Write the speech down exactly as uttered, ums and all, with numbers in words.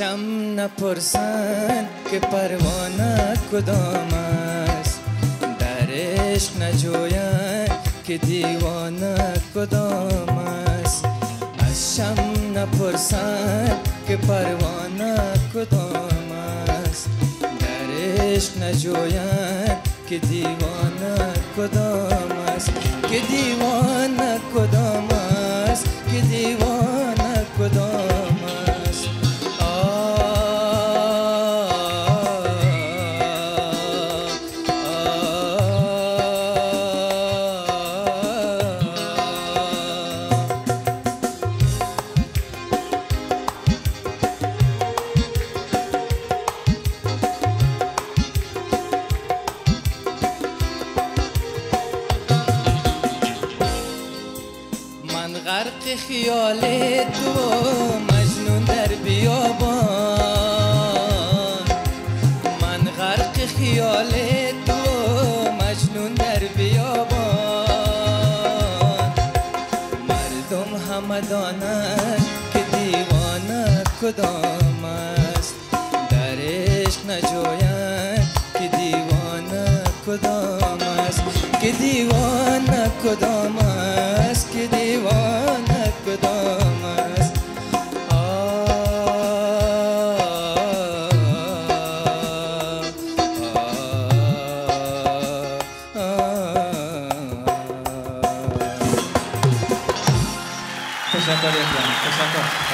شم نپرسند که پروانه کدام است، در عشق نجویند که دیوانه کدام است. از شم نپرسند که پروانه کدام است، در عشق نجویند که دیوانه کدام است. که دیوانه کدام است، که دیوانه کدام است. من غرق خیال تو مجنون در بیابان، من غرق خیال تو مجنون در بیابان. مردم همه دانند که دیوانه کدام است، در عشق نجویند که دیوانه کدام است. که دیوانه کدام است، که دیوانه کدام است. تشکر. تشکر.